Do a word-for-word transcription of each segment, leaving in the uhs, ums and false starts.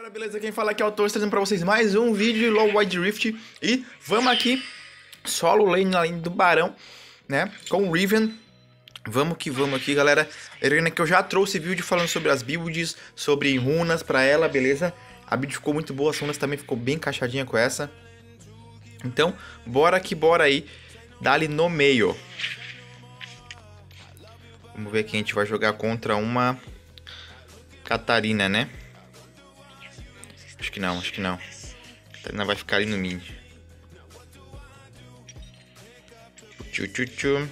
Galera, beleza? Quem fala aqui é o Torres, trazendo pra vocês mais um vídeo de Low Wild Rift. E vamos aqui, solo lane na lane do Barão, né? Com o Riven. Vamos que vamos aqui, galera. Lembrando que eu já trouxe vídeo falando sobre as builds, sobre runas pra ela, beleza? A build ficou muito boa, as runas também ficou bem encaixadinha com essa. Então, bora que bora aí, dá-lhe no meio. Vamos ver quem a gente vai jogar contra uma Catarina, né? Acho que não, acho que não. A Catarina vai ficar ali no mid. Tchu, tchu, tchu.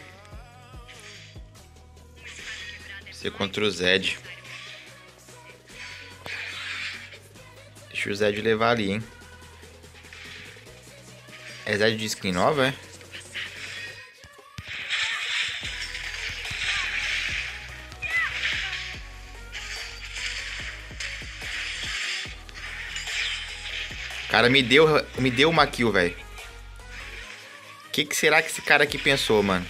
Ser contra o Zed. Deixa o Zed levar ali, hein? É Zed de skin nova, é? Cara, me deu, me deu uma kill, velho. O que, que será que esse cara aqui pensou, mano?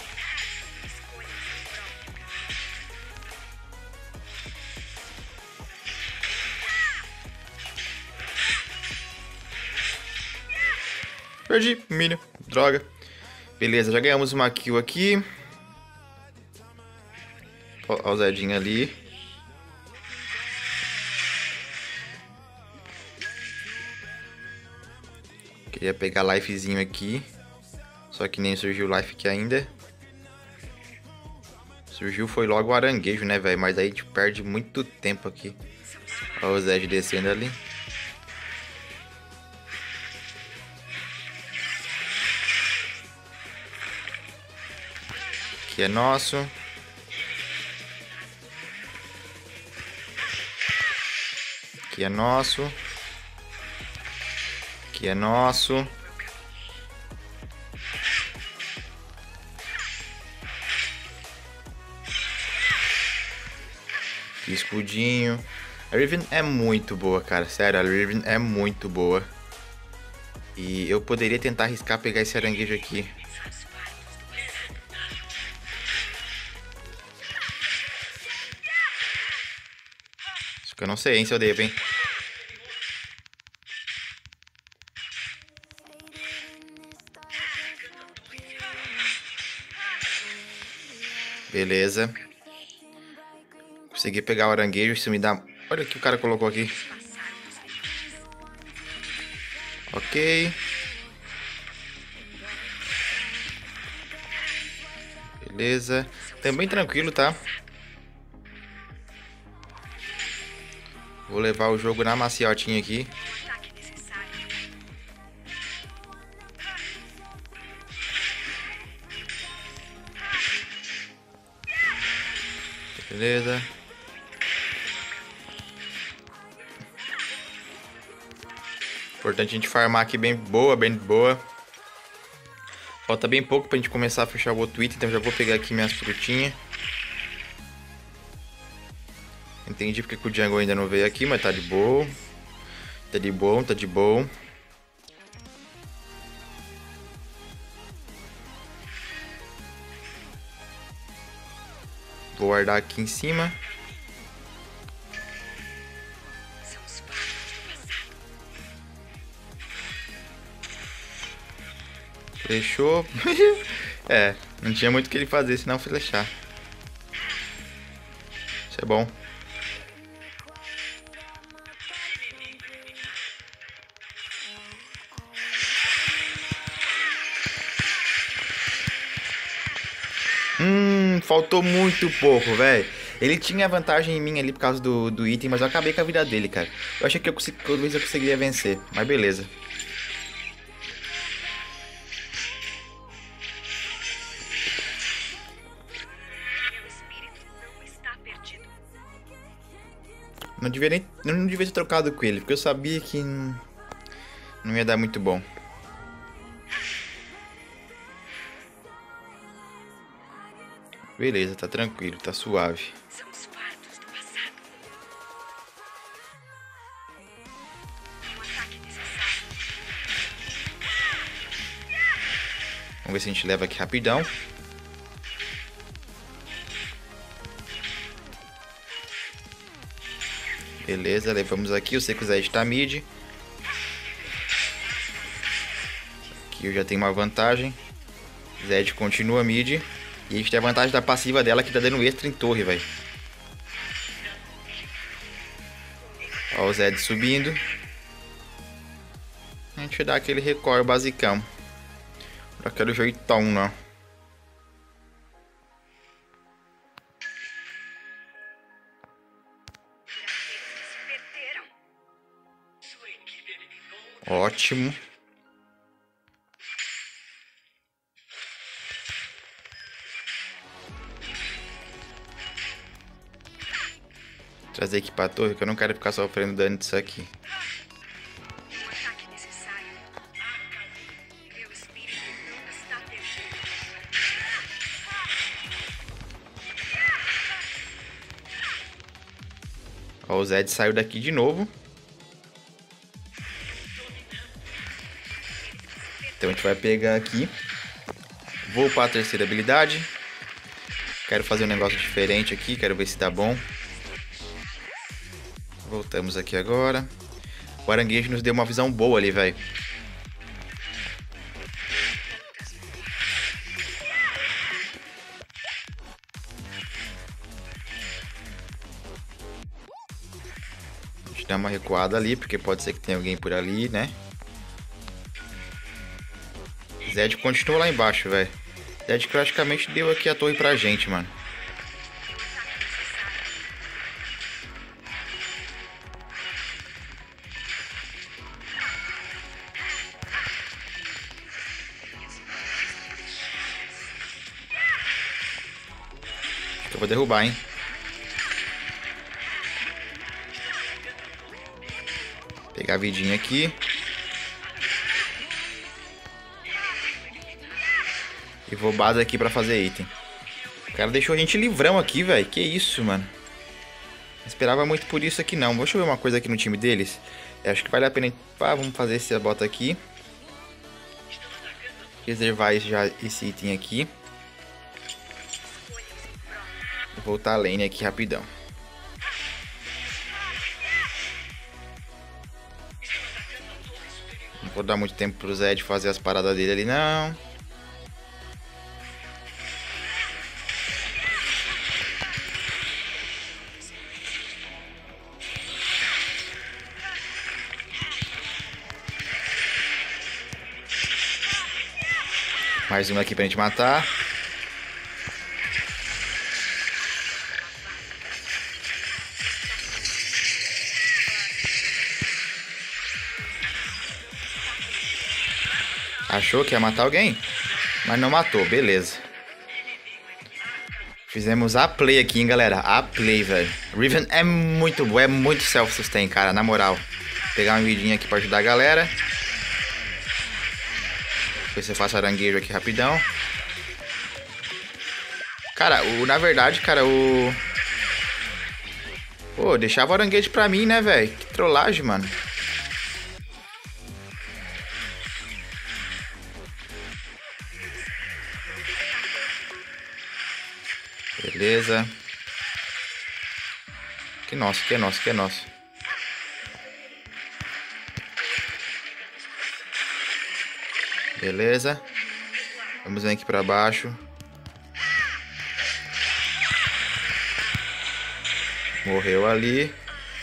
Perdi, milho, droga. Beleza, já ganhamos uma kill aqui. Olha o Zedinho ali. Queria pegar lifezinho aqui. Só que nem surgiu life aqui ainda. Surgiu foi logo o aranguejo, né, velho? Mas aí a gente perde muito tempo aqui. Olha o Zed descendo ali. Aqui é nosso. Aqui é nosso. Aqui é nosso. Aqui escudinho. A Riven é muito boa, cara. Sério, a Riven é muito boa. E eu poderia tentar arriscar pegar esse aranguejo aqui. Só que eu não sei, hein, se eu devo, hein. Beleza. Consegui pegar o aranguejo, isso me dá... Olha o que o cara colocou aqui. Ok. Beleza. Também tranquilo, tá? Vou levar o jogo na maciotinha aqui. Beleza. Importante a gente farmar aqui bem boa, bem boa. Falta bem pouco pra gente começar a fechar o outro item, então já vou pegar aqui minhas frutinhas. Entendi porque que o jungle ainda não veio aqui, mas tá de boa. Tá de bom, tá de bom. Vou guardar aqui em cima. Fechou. É, não tinha muito o que ele fazer, senão flechar. Isso é bom. Hum, faltou muito pouco, velho. Ele tinha vantagem em mim ali por causa do, do item, mas eu acabei com a vida dele, cara. Eu achei que eu consegui, talvez eu conseguiria vencer, mas beleza. Não devia nem, não devia ter trocado com ele, porque eu sabia que não, não ia dar muito bom. Beleza, tá tranquilo, tá suave. Vamos ver se a gente leva aqui rapidão. Beleza, levamos aqui. Eu sei que o Zed tá mid. Aqui eu já tenho uma vantagem. Zed continua mid. E a gente tem a vantagem da passiva dela que tá dando extra em torre, velho. Ó o Zed subindo. A gente dá aquele record basicão. Daquele jeitão, né? Ótimo. Trazer aqui pra torre, que eu não quero ficar sofrendo dano disso aqui. Ó, o Zed saiu daqui de novo. Então a gente vai pegar aqui. Vou para a terceira habilidade. Quero fazer um negócio diferente aqui. Quero ver se dá bom. Voltamos aqui agora. O Aranguejo nos deu uma visão boa ali, velho. A gente dá uma recuada ali, porque pode ser que tenha alguém por ali, né? Zed continua lá embaixo, velho. Zed praticamente deu aqui a torre pra gente, mano. Acho que eu vou derrubar, hein. Pegar a vidinha aqui. E vou base aqui pra fazer item. O cara deixou a gente livrão aqui, velho. Que isso, mano. Não esperava muito por isso aqui, não. Deixa eu ver uma coisa aqui no time deles. Eu acho que vale a pena... Ah, vamos fazer essa bota aqui. Reservar já esse item aqui. Vou voltar a lane aqui rapidão. Não vou dar muito tempo pro Zed fazer as paradas dele ali, não. Mais uma aqui pra gente matar. Achou que ia matar alguém? Mas não matou, beleza. Fizemos a play aqui, hein, galera. A play, velho. Riven é muito bom, é muito self-sustain, cara, na moral. Vou pegar uma vidinha aqui pra ajudar a galera. Ver se eu faço aranguejo aqui rapidão. Cara, o, na verdade, cara, o... Pô, deixava o aranguejo pra mim, né, velho? Que trollagem, mano. Beleza. Que nosso, que é nosso, que é nosso. Beleza. Vamos vir aqui pra baixo. Morreu ali.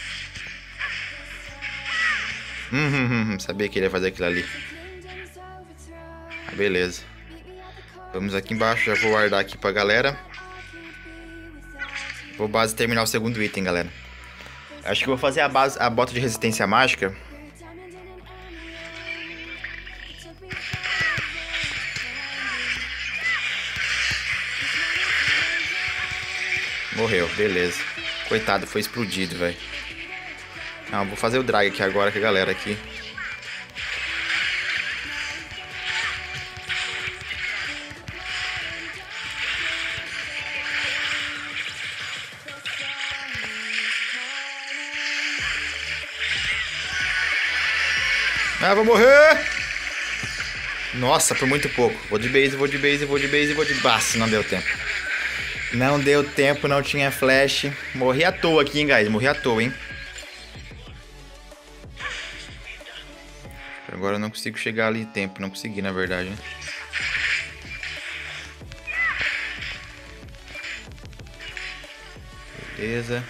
Hum, hum, hum, sabia que ele ia fazer aquilo ali. Ah, beleza. Vamos aqui embaixo, já vou guardar aqui pra galera. Vou base terminar o segundo item, galera. Acho que vou fazer a base, a bota de resistência mágica. Morreu, beleza. Coitado, foi explodido, velho. Não, vou fazer o drag aqui agora com a galera aqui. Ah, vou morrer! Nossa, por muito pouco. Vou de base, vou de base, vou de base, vou de base. Não deu tempo. Não deu tempo, não tinha flash. Morri à toa aqui, hein, guys. Morri à toa, hein. Agora eu não consigo chegar ali em tempo. Não consegui, na verdade, né? Beleza.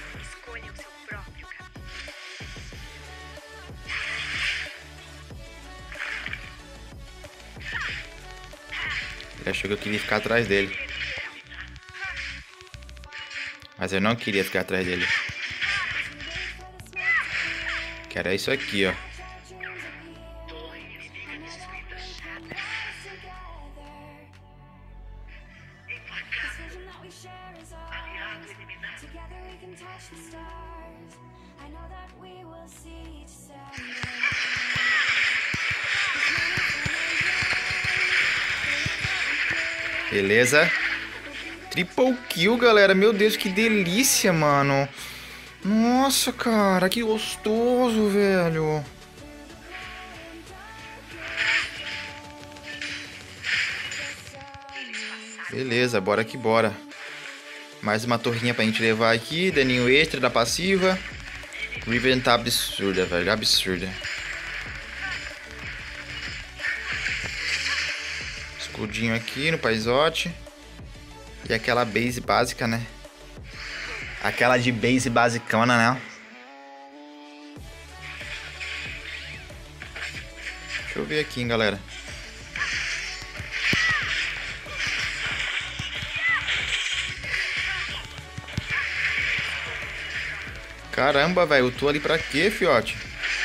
Ele achou que eu queria ficar atrás dele. Mas eu não queria ficar atrás dele. Que era isso aqui, ó. Beleza. Triple kill, galera. Meu Deus, que delícia, mano. Nossa, cara, que gostoso, velho. Beleza, bora que bora. Mais uma torrinha pra gente levar aqui. Daninho extra da passiva. Riven tá absurda, velho. Absurda. Escudinho aqui no paisote. E aquela base básica, né? Aquela de base basicona, né? Deixa eu ver aqui, hein, galera. Caramba, velho. Eu tô ali pra quê, fiote?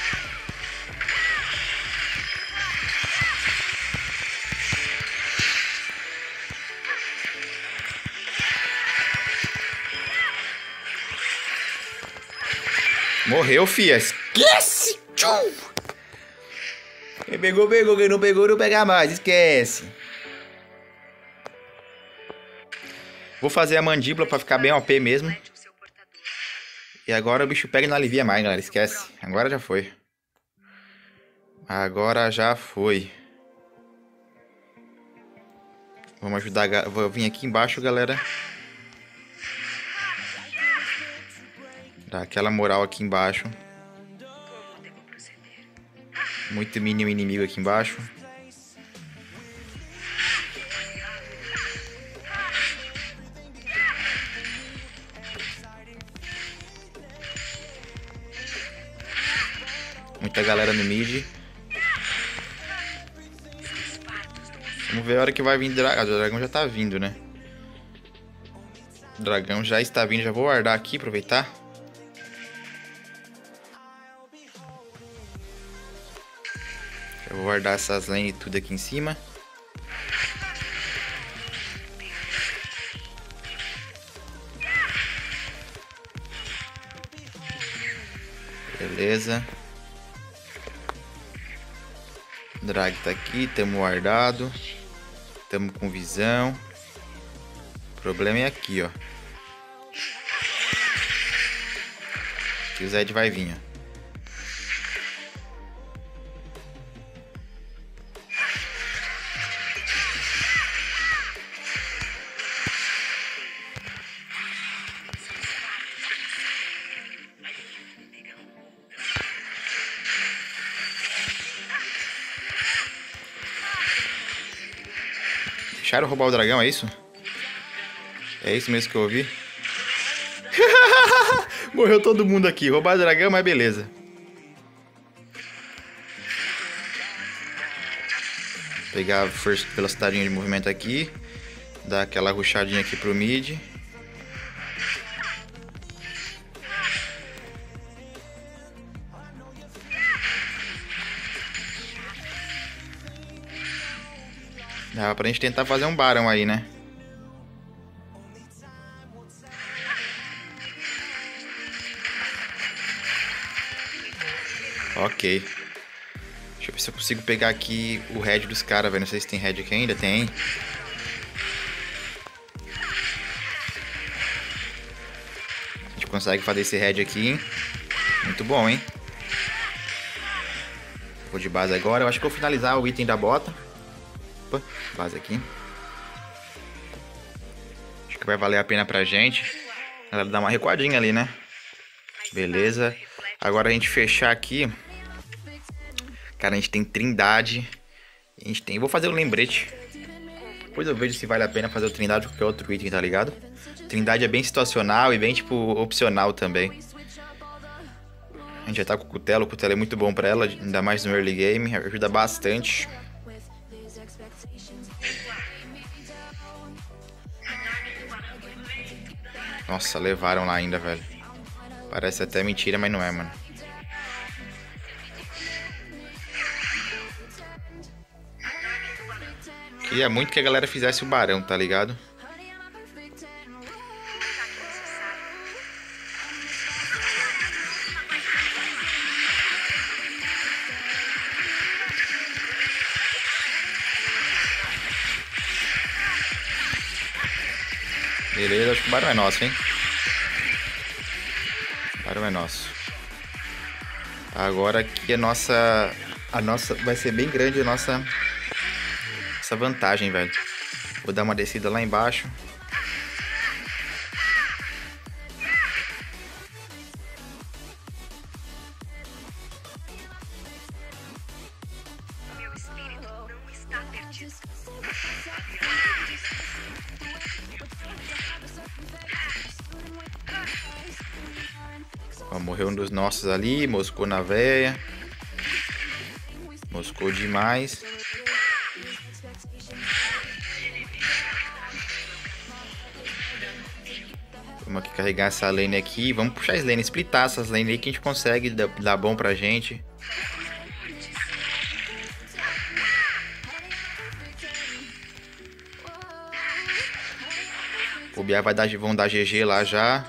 Morreu, fia. Esquece! Tchum! Quem pegou, pegou. Quem não pegou, não pega mais. Esquece. Vou fazer a mandíbula pra ficar bem O P mesmo. E agora o bicho pega e não alivia mais, galera. Esquece. Agora já foi. Agora já foi. Vamos ajudar. Vou vir aqui embaixo, galera. Dá aquela moral aqui embaixo. Muito mínimo inimigo aqui embaixo. Muita galera no mid. Vamos ver a hora que vai vir dragão. O dragão já tá vindo, né? O dragão já está vindo. Já vou guardar aqui, aproveitar. Eu vou guardar essas lanes tudo aqui em cima. Beleza. Drag tá aqui, tamo guardado. Tamo com visão. O problema é aqui, ó. Aqui o Zed vai vir, ó. Deixaram roubar o dragão, é isso? É isso mesmo que eu ouvi? Morreu todo mundo aqui. Roubar o dragão, mas beleza. Pegar a first velocidade de movimento aqui. Dar aquela rushadinha aqui pro mid. Dá pra gente tentar fazer um barão aí, né? Ok. Deixa eu ver se eu consigo pegar aqui o head dos caras, velho. Não sei se tem head aqui ainda. Tem. A gente consegue fazer esse head aqui, hein? Muito bom, hein? Vou de base agora. Eu acho que vou finalizar o item da bota. Opa, base aqui. Acho que vai valer a pena pra gente. Ela dá uma recuadinha ali, né? Beleza. Agora a gente fechar aqui Cara, a gente tem Trindade. A gente tem... Vou fazer o lembrete. Depois eu vejo se vale a pena fazer o Trindade ou qualquer outro item, tá ligado? Trindade é bem situacional e bem, tipo, opcional também. A gente já tá com o Cutelo. O Cutelo é muito bom pra ela, ainda mais no early game. Ajuda bastante. Nossa, levaram lá ainda, velho. Parece até mentira, mas não é, mano. Queria muito que a galera fizesse o Barão, tá ligado? Beleza, acho que o Barão é nosso, hein? O Barão é nosso. Agora aqui a nossa... A nossa... Vai ser bem grande a nossa... Essa vantagem, velho. Vou dar uma descida lá embaixo. Meu espírito não está perdido. Ó, morreu um dos nossos ali, moscou na veia. Moscou demais. Vamos aqui carregar essa lane aqui. Vamos puxar as lanes, splitar essas lanes aí que a gente consegue dar, dar bom pra gente. O Bia vai dar, vão dar G G lá já.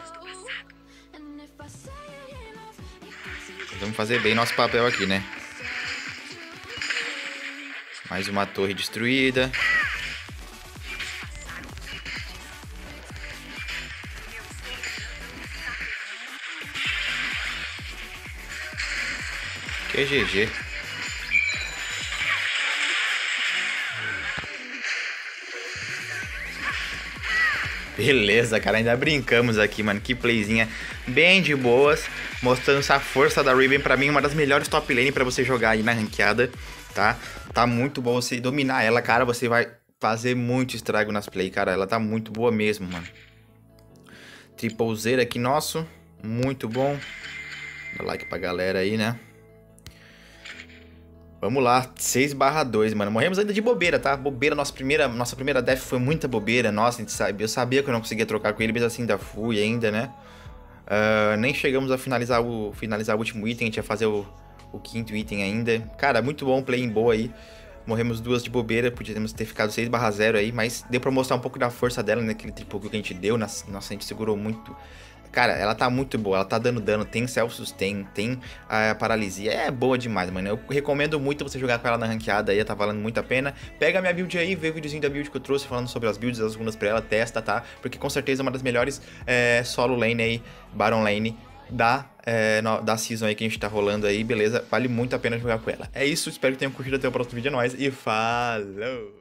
Vamos fazer bem nosso papel aqui, né? Mais uma torre destruída. Que G G. Beleza, cara, ainda brincamos aqui, mano. Que playzinha bem de boas, mostrando essa força da Riven. Pra mim, uma das melhores top lane pra você jogar aí na ranqueada, tá? Tá muito bom você dominar ela, cara. Você vai fazer muito estrago nas play, cara. Ela tá muito boa mesmo, mano. Triple zero aqui nosso, muito bom. Dá like pra galera aí, né? Vamos lá, seis barra dois, mano. Morremos ainda de bobeira, tá? Bobeira, nossa primeira, nossa primeira def foi muita bobeira. Nossa, a gente sabe, eu sabia que eu não conseguia trocar com ele, mas assim ainda fui ainda, né? Uh, nem chegamos a finalizar o, finalizar o último item, a gente ia fazer o, o quinto item ainda. Cara, muito bom, play em boa aí. Morremos duas de bobeira, podíamos ter ficado seis barra zero aí, mas deu pra mostrar um pouco da força dela naquele triple kill que a gente deu. Nossa, a gente segurou muito. Cara, ela tá muito boa, ela tá dando dano, tem self-sustain, tem a paralisia, é boa demais, mano. Eu recomendo muito você jogar com ela na ranqueada aí, tá valendo muito a pena. Pega a minha build aí, vê o videozinho da build que eu trouxe falando sobre as builds, as runas pra ela, testa, tá? Porque com certeza é uma das melhores é, solo lane aí, Baron lane da, é, no, da season aí que a gente tá rolando aí, beleza? Vale muito a pena jogar com ela. É isso, espero que tenham curtido, até o próximo vídeo, é nóis e falou!